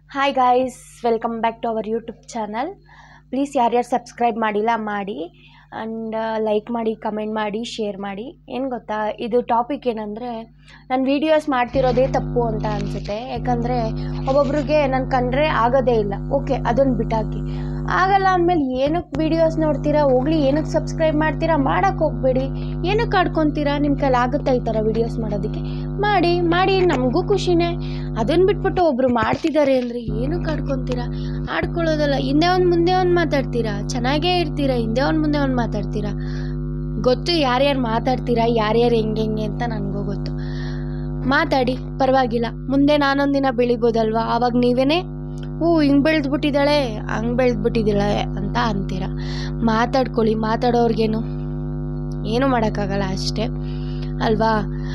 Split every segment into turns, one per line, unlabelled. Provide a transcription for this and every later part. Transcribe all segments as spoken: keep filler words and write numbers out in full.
Hi guys, welcome back to our YouTube channel. Please ಯಾರ್ಯಾರು subscribe ಮಾಡಿಲ್ಲ ಮಾಡಿ, and like ಮಾಡಿ, ಕಮೆಂಟ್ ಮಾಡಿ, ಶೇರ್ ಮಾಡಿ. ಏನು ಗೊತ್ತಾ, ಇದು ಟಾಪಿಕ್ ಏನಂದರೆ, ನಾನು ವೀಡಿಯೋಸ್ ಮಾಡ್ತಿರೋದೇ ತಪ್ಪು ಅಂತ ಅನಿಸುತ್ತೆ. ಯಾಕಂದರೆ ಒಬ್ಬೊಬ್ರಿಗೆ ನಾನು ಕಂಡ್ರೆ ಆಗೋದೇ ಇಲ್ಲ. ಓಕೆ, ಅದನ್ನು ಬಿಟ್ಟಾಕಿ. ಆಗಲ್ಲ ಅಂದಮೇಲೆ ಏನಕ್ಕೆ ವೀಡಿಯೋಸ್ ನೋಡ್ತೀರಾ? ಹೋಗ್ಲಿ, ಏನಕ್ಕೆ ಸಬ್ಸ್ಕ್ರೈಬ್ ಮಾಡ್ತೀರಾ? ಮಾಡೋಕ್ಕೆ ಹೋಗಬೇಡಿ. ಏನಕ್ಕೆ ಆಡ್ಕೊತೀರಾ? ನಿಮ್ಮ ಕೈಲಿ ಆಗುತ್ತಾ ಈ ಥರ ವೀಡಿಯೋಸ್ ಮಾಡೋದಕ್ಕೆ? ಮಾಡಿ ಮಾಡಿ ನಮಗೂ ಖುಷಿನೇ. ಅದನ್ನು ಬಿಟ್ಬಿಟ್ಟು ಒಬ್ಬರು ಮಾಡ್ತಿದ್ದಾರೆ ಅಂದರೆ ಏನಕ್ಕೆ ಆಡ್ಕೊತೀರಾ? ಆಡ್ಕೊಳ್ಳೋದಲ್ಲ, ಹಿಂದೆ ಒಂದು ಮುಂದೆ ಒಂದು ಮಾತಾಡ್ತೀರಾ, ಚೆನ್ನಾಗೇ ಇರ್ತೀರಾ. ಹಿಂದೆ ಒಂದು ಮುಂದೆ ಒಂದು ಮಾತಾಡ್ತೀರಾ. ಗೊತ್ತು ಯಾರ್ಯಾರು ಮಾತಾಡ್ತೀರಾ, ಯಾರ್ಯಾರು ಹೆಂಗೆ ಹೆಂಗೆ ಅಂತ ನನಗೂ ಗೊತ್ತು. ಮಾತಾಡಿ, ಪರವಾಗಿಲ್ಲ. ಮುಂದೆ ನಾನೊಂದಿನ ಬೆಳಿಬೋದಲ್ವಾ? ಆವಾಗ ನೀವೇ ಹ್ಞೂ ಹಿಂಗೆ ಬೆಳೆದ್ಬಿಟ್ಟಿದ್ದಾಳೆ, ಹಂಗೆ ಬೆಳೆದ್ಬಿಟ್ಟಿದ್ದಾಳೆ ಅಂತ ಅಂತೀರ. ಮಾತಾಡ್ಕೊಳ್ಳಿ. ಮಾತಾಡೋರ್ಗೇನು ಏನು ಮಾಡೋಕ್ಕಾಗಲ್ಲ ಅಷ್ಟೇ ಅಲ್ವಾ?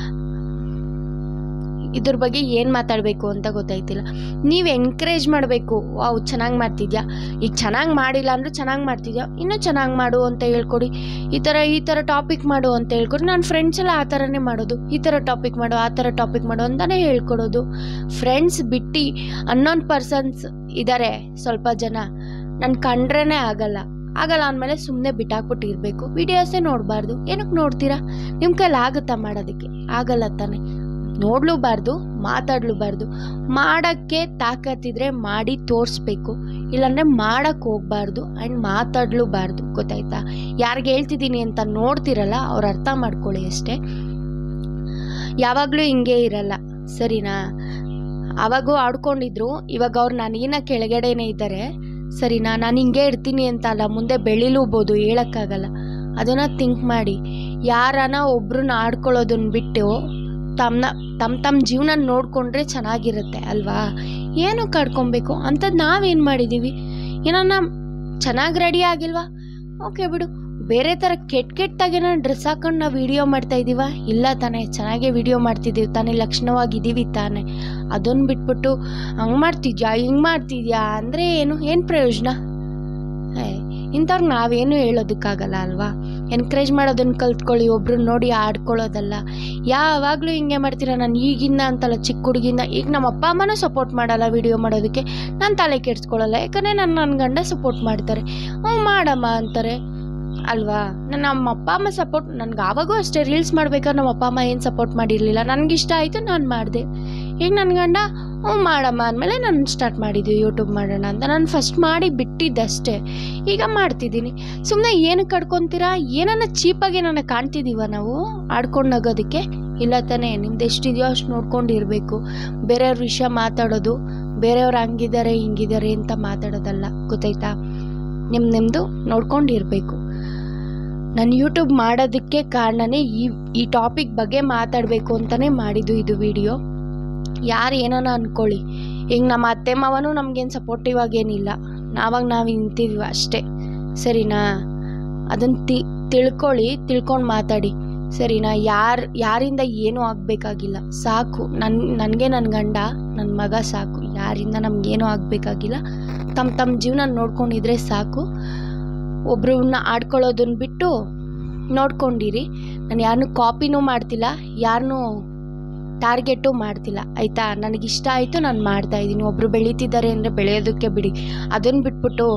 ಇದ್ರ ಬಗ್ಗೆ ಏನು ಮಾತಾಡಬೇಕು ಅಂತ ಗೊತ್ತಾಯ್ತಿಲ್ಲ. ನೀವು ಎನ್ಕರೇಜ್ ಮಾಡಬೇಕು. ಅವು ಚೆನ್ನಾಗಿ ಮಾಡ್ತಿದ್ಯಾ, ಈಗ ಚೆನ್ನಾಗಿ ಮಾಡಿಲ್ಲ ಅಂದರೂ ಚೆನ್ನಾಗಿ ಮಾಡ್ತಿದ್ಯಾ, ಇನ್ನೂ ಚೆನ್ನಾಗಿ ಮಾಡು ಅಂತ ಹೇಳ್ಕೊಡಿ. ಈ ಥರ ಈ ಥರ ಟಾಪಿಕ್ ಮಾಡು ಅಂತ ಹೇಳ್ಕೊಡಿ. ನನ್ನ ಫ್ರೆಂಡ್ಸ್ ಎಲ್ಲ ಆ ಥರನೇ ಮಾಡೋದು. ಈ ಥರ ಟಾಪಿಕ್ ಮಾಡು, ಆ ಥರ ಟಾಪಿಕ್ ಮಾಡು ಅಂತಲೇ ಹೇಳ್ಕೊಡೋದು. ಫ್ರೆಂಡ್ಸ್ ಬಿಟ್ಟು ಅನ್ನೋನ್ ಪರ್ಸನ್ಸ್ ಇದ್ದಾರೆ ಸ್ವಲ್ಪ ಜನ. ನಾನು ಕಂಡ್ರೇ ಆಗಲ್ಲ ಆಗಲ್ಲ ಅಂದಮೇಲೆ ಸುಮ್ಮನೆ ಬಿಟ್ಟಾಕ್ಬಿಟ್ಟು ಇರಬೇಕು. ವೀಡಿಯೋಸೇ ನೋಡಬಾರ್ದು. ಏನಕ್ಕೆ ನೋಡ್ತೀರಾ? ನಿಮ್ಮ ಕೈಲಿ ಆಗುತ್ತಾ ಮಾಡೋದಕ್ಕೆ? ಆಗಲ್ಲ ತಾನೆ. ನೋಡ್ಲೂಬಾರ್ದು, ಮಾತಾಡ್ಲೂಬಾರ್ದು. ಮಾಡೋಕ್ಕೆ ತಾಕತ್ತಿದ್ರೆ ಮಾಡಿ ತೋರಿಸ್ಬೇಕು, ಇಲ್ಲಾಂದರೆ ಮಾಡೋಕ್ಕೆ ಹೋಗ್ಬಾರ್ದು. ಆ್ಯಂಡ್ ಮಾತಾಡ್ಲೂಬಾರ್ದು. ಗೊತ್ತಾಯ್ತಾ? ಯಾರಿಗೆ ಹೇಳ್ತಿದ್ದೀನಿ ಅಂತ ನೋಡ್ತಿರಲ್ಲ, ಅವ್ರು ಅರ್ಥ ಮಾಡ್ಕೊಳ್ಳಿ ಅಷ್ಟೇ. ಯಾವಾಗಲೂ ಹಿಂಗೆ ಇರಲ್ಲ, ಸರಿನಾ? ಆವಾಗೂ ಆಡ್ಕೊಂಡಿದ್ರು, ಇವಾಗ ಅವ್ರು ನನಗಿನ್ನ ಕೆಳಗಡೆನೇ ಇದ್ದಾರೆ, ಸರಿನಾ? ನಾನು ಹಿಂಗೆ ಇರ್ತೀನಿ ಅಂತ ಅಲ್ಲ, ಮುಂದೆ ಬೆಳಿಲೂಬೋದು, ಹೇಳೋಕ್ಕಾಗಲ್ಲ. ಅದನ್ನು ಥಿಂಕ್ ಮಾಡಿ. ಯಾರನ್ನ ಒಬ್ರನ್ನ ಆಡ್ಕೊಳ್ಳೋದನ್ನ ಬಿಟ್ಟು ತಮ್ಮ ತಮ್ಮ ತಮ್ಮ ಜೀವನ ನೋಡಿಕೊಂಡ್ರೆ ಚೆನ್ನಾಗಿರುತ್ತೆ ಅಲ್ವಾ? ಏನಕ್ಕೆ ಆಡ್ಕೊಬೇಕು ಅಂಥದ್ದು? ನಾವೇನು ಮಾಡಿದ್ದೀವಿ? ಏನನ್ನ ಚೆನ್ನಾಗಿ ರೆಡಿ ಆಗಿಲ್ವಾ? ಓಕೆ ಬಿಡು. ಬೇರೆ ಥರ ಕೆಟ್ಟ ಕೆಟ್ಟಾಗೇನೋ ಡ್ರೆಸ್ ಹಾಕೊಂಡು ನಾವು ವೀಡಿಯೋ ಮಾಡ್ತಾ ಇದ್ದೀವ? ಇಲ್ಲ ತಾನೇ, ಚೆನ್ನಾಗೇ ವೀಡಿಯೋ ಮಾಡ್ತಿದ್ದೀವಿ ತಾನೇ, ಲಕ್ಷಣವಾಗಿದ್ದೀವಿ ತಾನೇ. ಅದನ್ನು ಬಿಟ್ಬಿಟ್ಟು ಹಂಗೆ ಮಾಡ್ತಿದ್ಯಾ, ಹಿಂಗೆ ಮಾಡ್ತಿದ್ಯಾ ಅಂದರೆ ಏನು ಏನು ಪ್ರಯೋಜನ? ಇಂಥವ್ರಿಗೆ ನಾವೇನು ಹೇಳೋದಕ್ಕಾಗಲ್ಲ ಅಲ್ವಾ? ಎನ್ಕರೇಜ್ ಮಾಡೋದನ್ನು ಕಲ್ತ್ಕೊಳ್ಳಿ. ಒಬ್ರು ನೋಡಿ ಆಡ್ಕೊಳ್ಳೋದಲ್ಲ. ಯಾವಾಗಲೂ ಹಿಂಗೆ ಮಾಡ್ತೀರಾ? ನಾನು ಈಗಿಂದ ಅಂತಲ್ಲ, ಚಿಕ್ಕ ಹುಡುಗಿಂದ. ಈಗ ನಮ್ಮ ಅಪ್ಪ ಅಮ್ಮನೂ ಸಪೋರ್ಟ್ ಮಾಡಲ್ಲ ವೀಡಿಯೋ ಮಾಡೋದಕ್ಕೆ. ನಾನು ತಲೆ ಕೆಡಿಸ್ಕೊಳ್ಳಲ್ಲ, ಯಾಕಂದರೆ ನನ್ನ ನನ್ನ ಗಂಡ ಸಪೋರ್ಟ್ ಮಾಡ್ತಾರೆ. ಹ್ಞೂ ಮಾಡಮ್ಮ ಅಂತಾರೆ ಅಲ್ವಾ? ನನ್ನ ನಮ್ಮ ಅಪ್ಪ ಅಮ್ಮ ಸಪೋರ್ಟ್ ನನಗೆ ಆವಾಗೂ ಅಷ್ಟೇ. ರೀಲ್ಸ್ ಮಾಡ್ಬೇಕಾದ್ರೆ ನಮ್ಮ ಅಪ್ಪ ಅಮ್ಮ ಏನು ಸಪೋರ್ಟ್ ಮಾಡಿರಲಿಲ್ಲ. ನನಗಿಷ್ಟ ಆಯಿತು, ನಾನು ಮಾಡಿದೆ. ಈಗ ನನ್ನ ಗಂಡ ಹ್ಞೂ ಮಾಡಮ್ಮ ಅಂದಮೇಲೆ ನಾನು ಸ್ಟಾರ್ಟ್ ಮಾಡಿದ್ವಿ ಯೂಟ್ಯೂಬ್ ಮಾಡೋಣ ಅಂತ. ನಾನು ಫಸ್ಟ್ ಮಾಡಿ ಬಿಟ್ಟಿದ್ದಷ್ಟೇ, ಈಗ ಮಾಡ್ತಿದ್ದೀನಿ. ಸುಮ್ಮನೆ ಏನಕ್ಕೆ ಕಡ್ಕೊತೀರಾ? ಏನನ್ನ ಚೀಪಾಗಿ ನನ್ನ ಕಾಣ್ತಿದ್ದೀವ ನಾವು ಆಡ್ಕೊಂಡು ನಗೋದಕ್ಕೆ? ಇಲ್ಲ ತಾನೇ. ನಿಮ್ದು ಎಷ್ಟಿದೆಯೋ ಅಷ್ಟು ನೋಡ್ಕೊಂಡಿರಬೇಕು. ಬೇರೆಯವ್ರ ವಿಷಯ ಮಾತಾಡೋದು, ಬೇರೆಯವ್ರು ಹಂಗಿದ್ದಾರೆ ಹಿಂಗಿದ್ದಾರೆ ಅಂತ ಮಾತಾಡೋದಲ್ಲ. ಗೊತ್ತಾಯ್ತಾ? ನಿಮ್ಮ ನಿಮ್ಮದು ನೋಡ್ಕೊಂಡಿರಬೇಕು. ನಾನು ಯೂಟ್ಯೂಬ್ ಮಾಡೋದಕ್ಕೆ ಕಾರಣನೇ ಈ ಈ ಟಾಪಿಕ್ ಬಗ್ಗೆ ಮಾತಾಡಬೇಕು ಅಂತಲೇ ಮಾಡಿದ್ದು ಇದು ವಿಡಿಯೋ. ಯಾರು ಏನಾನ ಅಂದ್ಕೊಳ್ಳಿ. ಈಗ ನಮ್ಮ ಅತ್ತೆ ಮಾವನೂ ನಮಗೇನು ಸಪೋರ್ಟಿವ್ ಆಗೇನಿಲ್ಲ. ನಾವಾಗ ನಾವು ನಿಂತಿದ್ವಿ ಅಷ್ಟೇ, ಸರಿನಾ? ಅದನ್ನು ತಿ ತಿಳ್ಕೊಳ್ಳಿ, ತಿಳ್ಕೊಂಡು ಮಾತಾಡಿ, ಸರಿನಾ? ಯಾರು ಯಾರಿಂದ ಏನೂ ಆಗಬೇಕಾಗಿಲ್ಲ. ಸಾಕು. ನನ್ನ ನನಗೆ ನನ್ನ ಗಂಡ ನನ್ನ ಮಗ ಸಾಕು. ಯಾರಿಂದ ನಮಗೇನೂ ಆಗಬೇಕಾಗಿಲ್ಲ. ತಮ್ಮ ತಮ್ಮ ಜೀವನ ನೋಡ್ಕೊಂಡಿದ್ರೆ ಸಾಕು. ಒಬ್ರನ್ನ ಆಡ್ಕೊಳ್ಳೋದನ್ನ ಬಿಟ್ಟು ನೋಡ್ಕೊಂಡಿರಿ. ನಾನು ಯಾರನ್ನೂ ಕಾಪಿನೂ ಮಾಡ್ತಿಲ್ಲ, ಯಾರನ್ನೂ ಟಾರ್ಗೆಟು ಮಾಡ್ತಿಲ್ಲ, ಆಯಿತಾ? ನನಗಿಷ್ಟ ಆಯಿತು, ನಾನು ಮಾಡ್ತಾಯಿದ್ದೀನಿ. ಒಬ್ಬರು ಬೆಳೀತಿದ್ದಾರೆ ಅಂದರೆ ಬೆಳೆಯೋದಕ್ಕೆ ಬಿಡಿ. ಅದನ್ನು ಬಿಟ್ಬಿಟ್ಟು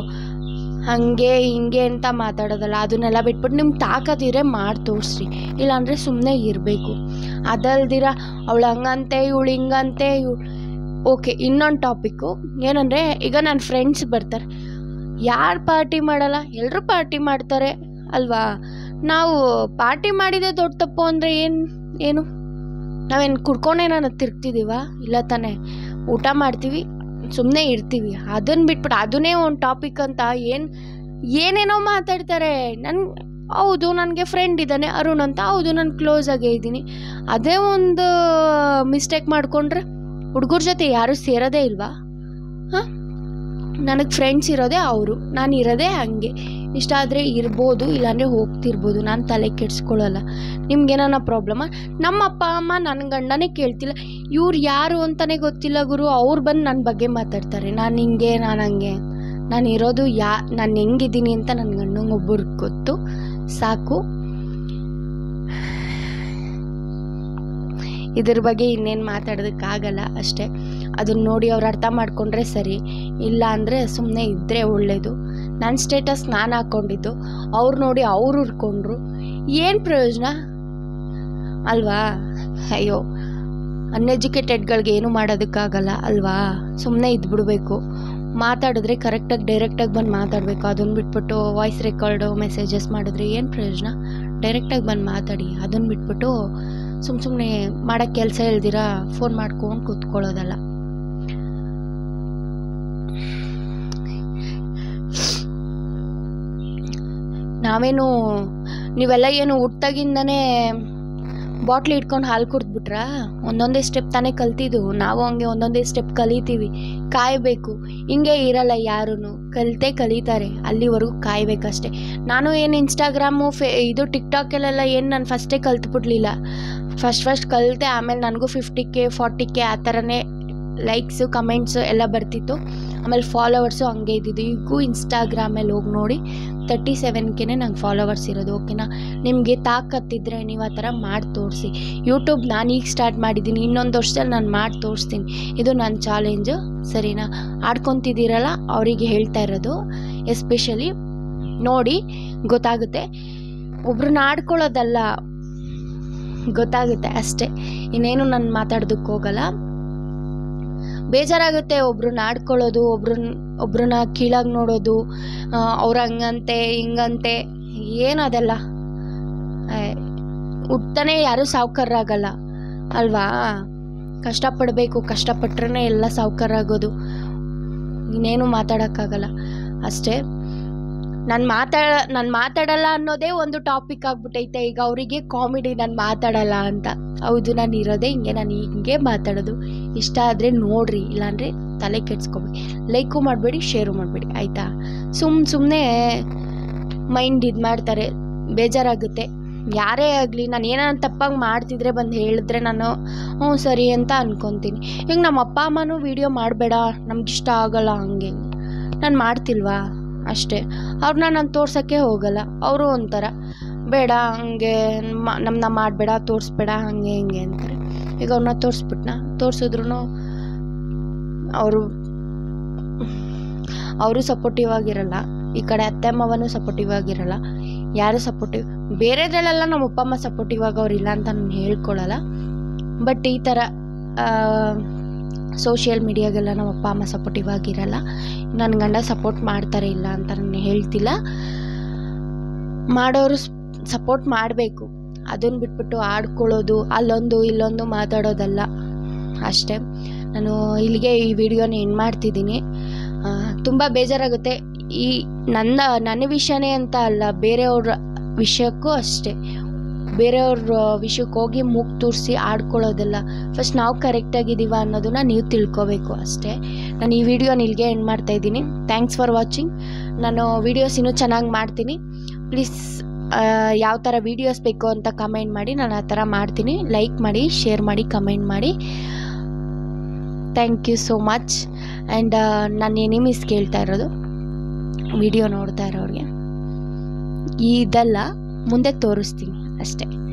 ಹಾಗೆ ಹಿಂಗೆ ಅಂತ ಮಾತಾಡೋದಲ್ಲ. ಅದನ್ನೆಲ್ಲ ಬಿಟ್ಬಿಟ್ಟು ನಿಮ್ಗೆ ತಾಕತ್ತಿದ್ರೆ ಮಾಡಿ ತೋರಿಸ್ರಿ, ಇಲ್ಲಾಂದರೆ ಸುಮ್ಮನೆ ಇರಬೇಕು. ಅದಲ್ದಿರ ಅವಳು ಹಂಗಂತೆ ಇವಳು ಹಿಂಗಂತೆ ಇವ್ ಓಕೆ. ಇನ್ನೊಂದು ಟಾಪಿಕ್ಕು ಏನಂದರೆ, ಈಗ ನನ್ನ ಫ್ರೆಂಡ್ಸ್ ಬರ್ತಾರೆ. ಯಾರು ಪಾರ್ಟಿ ಮಾಡಲ್ಲ? ಎಲ್ಲರೂ ಪಾರ್ಟಿ ಮಾಡ್ತಾರೆ ಅಲ್ವಾ? ನಾವು ಪಾರ್ಟಿ ಮಾಡಿದೆ ದೊಡ್ಡ ತಪ್ಪು ಅಂದರೆ ಏನು ಏನು ನಾವೇನು ಕುಡ್ಕೊಂಡೇ ನಾನು ತಿರ್ಗ್ತಿದ್ದೀವ? ಇಲ್ಲ ತಾನೇ. ಊಟ ಮಾಡ್ತೀವಿ, ಸುಮ್ಮನೆ ಇರ್ತೀವಿ. ಅದನ್ನು ಬಿಟ್ಬಿಟ್ಟು ಅದನ್ನೇ ಒಂದು ಟಾಪಿಕ್ ಅಂತ ಏನು ಏನೇನೋ ಮಾತಾಡ್ತಾರೆ. ನನ್ನ ಹೌದು, ನನಗೆ ಫ್ರೆಂಡ್ ಇದ್ದಾನೆ ಅರುಣ್ ಅಂತ. ಹೌದು, ನಾನು ಕ್ಲೋಸ್ ಆಗೇ ಇದ್ದೀನಿ. ಅದೇ ಒಂದು ಮಿಸ್ಟೇಕ್ ಮಾಡಿಕೊಂಡ್ರೆ ಹುಡುಗರ ಜೊತೆ ಯಾರೂ ಸೇರೋದೇ ಇಲ್ವಾ? ಹಾಂ, ನನಗೆ ಫ್ರೆಂಡ್ಸ್ ಇರೋದೇ ಅವರು, ನಾನು ಇರೋದೇ ಹಾಗೆ. ಇಷ್ಟ ಆದರೆ ಇರ್ಬೋದು, ಇಲ್ಲಾಂದರೆ ಹೋಗ್ತಿರ್ಬೋದು. ನಾನು ತಲೆ ಕೆಡಿಸ್ಕೊಳ್ಳಲ್ಲ. ನಿಮ್ಗೇನ ಪ್ರಾಬ್ಲಮ್ಮ? ನಮ್ಮ ಅಪ್ಪ ಅಮ್ಮ ನನ್ನ ಗಂಡನೇ ಕೇಳ್ತಿಲ್ಲ. ಇವ್ರು ಯಾರು ಅಂತಲೇ ಗೊತ್ತಿಲ್ಲ ಗುರು. ಅವ್ರು ಬಂದು ನನ್ನ ಬಗ್ಗೆ ಮಾತಾಡ್ತಾರೆ. ನಾನು ಹಿಂಗೆ, ನಾನು ಹಂಗೆ. ನಾನು ಇರೋದು ಯಾ ನಾನು ಹೆಂಗಿದ್ದೀನಿ ಅಂತ ನನ್ನ ಗಂಡಂಗೆ ಒಬ್ಬರಿಗೆ ಗೊತ್ತು. ಸಾಕು. ಇದ್ರ ಬಗ್ಗೆ ಇನ್ನೇನು ಮಾತಾಡೋದಕ್ಕಾಗಲ್ಲ ಅಷ್ಟೇ. ಅದನ್ನ ನೋಡಿ ಅವ್ರು ಅರ್ಥ ಮಾಡ್ಕೊಂಡ್ರೆ ಸರಿ, ಇಲ್ಲ ಅಂದರೆ ಸುಮ್ಮನೆ ಇದ್ದರೆ ಒಳ್ಳೆಯದು. ನನ್ನ ಸ್ಟೇಟಸ್ ನಾನು ಹಾಕ್ಕೊಂಡಿದ್ದು ಅವ್ರು ನೋಡಿ ಅವ್ರು ಉರ್ಕೊಂಡ್ರು, ಏನು ಪ್ರಯೋಜನ ಅಲ್ವಾ? ಅಯ್ಯೋ, ಅನ್ಎಜುಕೇಟೆಡ್ಗಳಿಗೆ ಏನು ಮಾಡೋದಕ್ಕಾಗಲ್ಲ ಅಲ್ವಾ? ಸುಮ್ಮನೆ ಇದ್ಬಿಡ್ಬೇಕು. ಮಾತಾಡಿದ್ರೆ ಕರೆಕ್ಟಾಗಿ ಡೈರೆಕ್ಟಾಗಿ ಬಂದು ಮಾತಾಡಬೇಕು. ಅದನ್ನು ಬಿಟ್ಬಿಟ್ಟು ವಾಯ್ಸ್ ರೆಕಾರ್ಡು ಮೆಸೇಜಸ್ ಮಾಡಿದ್ರೆ ಏನು ಪ್ರಯೋಜನ? ಡೈರೆಕ್ಟಾಗಿ ಬಂದು ಮಾತಾಡಿ. ಅದನ್ನು ಬಿಟ್ಬಿಟ್ಟು ಸುಮ್ಮ ಸುಮ್ಮನೆ ಮಾಡೋಕ್ಕೆ ಕೆಲಸ ಇಲ್ದಿರ ಫೋನ್ ಮಾಡ್ಕೊಂಡು ಕೂತ್ಕೊಳ್ಳೋದಲ್ಲ. ನಾವೇನು ನೀವೆಲ್ಲ ಏನು ಹುಟ್ಟಾಗಿಂದನೇ ಬಾಟ್ಲಿ ಇಟ್ಕೊಂಡು ಹಾಲು ಕುಡಿದ್ಬಿಟ್ರಾ? ಒಂದೊಂದೇ ಸ್ಟೆಪ್ ತಾನೇ ಕಲ್ತಿದ್ದು. ನಾವು ಹಂಗೆ ಒಂದೊಂದೇ ಸ್ಟೆಪ್ ಕಲಿತೀವಿ, ಕಾಯಬೇಕು. ಹಿಂಗೆ ಇರಲ್ಲ ಯಾರೂ, ಕಲಿತೇ ಕಲಿತಾರೆ, ಅಲ್ಲಿವರೆಗೂ ಕಾಯಬೇಕಷ್ಟೆ. ನಾನು ಏನು ಇನ್ಸ್ಟಾಗ್ರಾಮು ಫೇ ಇದು ಟಿಕ್ಟಾಕಲ್ಲೆಲ್ಲ ಏನು ನಾನು ಫಸ್ಟೇ ಕಲ್ತ್ಬಿಡ್ಲಿಲ್ಲ. ಫಸ್ಟ್ ಫಸ್ಟ್ ಕಲಿತೆ, ಆಮೇಲೆ ನನಗೂ ಫಿಫ್ಟಿ ಕೆ ಫಾರ್ಟಿ ಕೆ ಆ ಥರನೇ ಲೈಕ್ಸು ಕಮೆಂಟ್ಸು ಎಲ್ಲ ಬರ್ತಿತ್ತು. ಆಮೇಲೆ ಫಾಲೋವರ್ಸು ಹಂಗೆ ಇದ್ದಿದ್ದು. ಈಗೂ ಇನ್ಸ್ಟಾಗ್ರಾಮಲ್ಲಿ ಹೋಗಿ ನೋಡಿ ತರ್ಟಿ ಸೆವೆನ್ ಕೆನೇ ನಂಗೆ ಫಾಲೋವರ್ಸ್ ಇರೋದು. ಓಕೆನಾ? ನಿಮಗೆ ತಾಕತ್ತಿದ್ರೆ ನೀವು ಆ ಥರ ಮಾಡಿ ತೋರಿಸಿ. ಯೂಟ್ಯೂಬ್ ನಾನು ಈಗ ಸ್ಟಾರ್ಟ್ ಮಾಡಿದ್ದೀನಿ, ಇನ್ನೊಂದು ವರ್ಷದಲ್ಲಿ ನಾನು ಮಾಡಿ ತೋರಿಸ್ತೀನಿ. ಇದು ನನ್ನ ಚಾಲೆಂಜು, ಸರಿನಾ? ಆಡ್ಕೊತಿದ್ದೀರಲ್ಲ ಅವರಿಗೆ ಹೇಳ್ತಾ ಇರೋದು. ಎಸ್ಪೆಷಲಿ ನೋಡಿ ಗೊತ್ತಾಗುತ್ತೆ. ಒಬ್ರನ್ನ ಆಡ್ಕೊಳ್ಳೋದಲ್ಲ, ಗೊತ್ತಾಗುತ್ತೆ ಅಷ್ಟೇ. ಇನ್ನೇನು ನಾನು ಮಾತಾಡೋದಕ್ಕೆ ಹೋಗಲ್ಲ. ಬೇಜಾರಾಗುತ್ತೆ ಒಬ್ರನ್ನ ಆಡ್ಕೊಳ್ಳೋದು, ಒಬ್ರನ್ನ ಒಬ್ರನ್ನ ಕೀಳಾಗಿ ನೋಡೋದು, ಅವ್ರು ಹಂಗಂತೆ ಹಿಂಗಂತೆ, ಏನದೆಲ್ಲ? ಹುಟ್ತಾನೆ ಯಾರೂ ಸಾವುಕಾರರಾಗಲ್ಲ ಅಲ್ವಾ? ಕಷ್ಟಪಡಬೇಕು, ಕಷ್ಟಪಟ್ರೆ ಎಲ್ಲ ಸಾವುಕಾರಾಗೋದು. ಇನ್ನೇನು ಮಾತಾಡೋಕ್ಕಾಗಲ್ಲ ಅಷ್ಟೇ. ನಾನು ಮಾತಾಡ ನಾನು ಮಾತಾಡಲ್ಲ ಅನ್ನೋದೇ ಒಂದು ಟಾಪಿಕ್ ಆಗಿಬಿಟ್ಟೈತೆ ಈಗ ಅವರಿಗೆ. ಕಾಮಿಡಿ ನಾನು ಮಾತಾಡಲ್ಲ ಅಂತ. ಹೌದು, ನಾನು ಇರೋದೇ ಹಿಂಗೆ, ನಾನು ಹಿಂಗೆ ಮಾತಾಡೋದು. ಇಷ್ಟ ಆದರೆ ನೋಡಿರಿ, ಇಲ್ಲಾಂದರೆ ತಲೆ ಕೆಡ್ಸ್ಕೊಬೇಡಿ. ಲೈಕು ಮಾಡಬೇಡಿ, ಶೇರು ಮಾಡಬೇಡಿ, ಆಯಿತಾ? ಸುಮ್ಮ ಸುಮ್ಮನೆ ಮೈಂಡ್ ಇದು ಮಾಡ್ತಾರೆ, ಬೇಜಾರಾಗುತ್ತೆ. ಯಾರೇ ಆಗಲಿ, ನಾನು ಏನಾದ್ರು ತಪ್ಪಾಗಿ ಮಾಡ್ತಿದ್ರೆ ಬಂದು ಹೇಳಿದ್ರೆ ನಾನು ಹ್ಞೂ ಸರಿ ಅಂತ ಅಂದ್ಕೊತೀನಿ. ಈಗ ನಮ್ಮ ಅಪ್ಪ ಅಮ್ಮನೂ ವೀಡಿಯೋ ಮಾಡಬೇಡ, ನಮಗಿಷ್ಟ ಆಗಲ್ಲ ಹಂಗೆ, ನಾನು ಮಾಡ್ತಿಲ್ವಾ ಅಷ್ಟೇ. ಅವ್ರನ್ನ ನಾನು ತೋರ್ಸೋಕ್ಕೆ ಹೋಗಲ್ಲ. ಅವರು ಒಂಥರ ಬೇಡ ಹಂಗೆ ನಮ್ಮನ್ನ ಮಾಡಬೇಡ, ತೋರಿಸ್ಬೇಡ, ಹಾಗೆ ಹಿಂಗೆ ಅಂತಾರೆ. ಈಗ ಅವ್ರನ್ನ ತೋರಿಸ್ಬಿಟ್ನ ತೋರಿಸಿದ್ರು ಅವರು ಅವರು ಸಪೋರ್ಟಿವ್ ಆಗಿರಲ್ಲ. ಈ ಕಡೆ ಅತ್ತೆ ಮಾವನೂ ಸಪೋರ್ಟಿವ್ ಆಗಿರಲ್ಲ. ಯಾರು ಸಪೋರ್ಟಿವ್ ಬೇರೆದ್ರಲ್ಲೆಲ್ಲ ನಮ್ಮ ಅಪ್ಪ ಅಮ್ಮ ಸಪೋರ್ಟಿವ್ ಆಗೋರಿಲ್ಲ ಅಂತ ನಾನು ಹೇಳ್ಕೊಳ್ಳಲ್ಲ. ಬಟ್ ಈ ಥರ ಸೋಷಿಯಲ್ ಮೀಡಿಯಾಗೆಲ್ಲ ನಮ್ಮ ಅಪ್ಪ ಅಮ್ಮ ಸಪೋರ್ಟಿವ್ ಆಗಿರಲ್ಲ. ನನ್ನ ಗಂಡ ಸಪೋರ್ಟ್ ಮಾಡ್ತಾರೆ, ಇಲ್ಲ ಅಂತ ನಾನು ಹೇಳ್ತಿಲ್ಲ. ಮಾಡೋರು ಸಪೋರ್ಟ್ ಮಾಡಬೇಕು. ಅದನ್ನು ಬಿಟ್ಬಿಟ್ಟು ಆಡ್ಕೊಳ್ಳೋದು, ಅಲ್ಲೊಂದು ಇಲ್ಲೊಂದು ಮಾತಾಡೋದಲ್ಲ ಅಷ್ಟೇ. ನಾನು ಇಲ್ಲಿಗೆ ಈ ವಿಡಿಯೋನ ಎಂಡ್ ಮಾಡ್ತಿದ್ದೀನಿ. ತುಂಬ ಬೇಜಾರಾಗುತ್ತೆ. ಈ ನನ್ನ ನನ್ನ ವಿಷಯನೇ ಅಂತ ಅಲ್ಲ, ಬೇರೆಯವ್ರ ವಿಷಯಕ್ಕೂ ಅಷ್ಟೇ. ಬೇರೆಯವ್ರ ವಿಷಯಕ್ಕೆ ಹೋಗಿ ಮೂಗು ತೂರಿಸಿ ಆಡ್ಕೊಳ್ಳೋದಲ್ಲ. ಫಸ್ಟ್ ನಾವು ಕರೆಕ್ಟಾಗಿದ್ದೀವ ಅನ್ನೋದನ್ನ ನೀವು ತಿಳ್ಕೊಬೇಕು ಅಷ್ಟೇ. ನಾನು ಈ ವಿಡಿಯೋನ ಇಲ್ಲಿಗೆ ಎಂಡ್ ಮಾಡ್ತಾಯಿದ್ದೀನಿ. Thanks for watching. ನಾನು ವೀಡಿಯೋಸ್ ಇನ್ನೂ ಚೆನ್ನಾಗಿ ಮಾಡ್ತೀನಿ. ಪ್ಲೀಸ್ ಯಾವ ಥರ ವೀಡಿಯೋಸ್ ಬೇಕು ಅಂತ ಕಮೆಂಟ್ ಮಾಡಿ, ನಾನು ಆ ಥರ ಮಾಡ್ತೀನಿ. ಲೈಕ್ ಮಾಡಿ, ಶೇರ್ ಮಾಡಿ, ಕಮೆಂಟ್ ಮಾಡಿ. Thank you so much. And ನಾನು ಎನಿಮೀಸ್ ಕೇಳ್ತಾ ಇರೋದು, ವಿಡಿಯೋ ನೋಡ್ತಾ ಇರೋರಿಗೆ ಇದೆಲ್ಲ ಮುಂದೆ ತೋರಿಸ್ತೀನಿ ಅಷ್ಟೇ.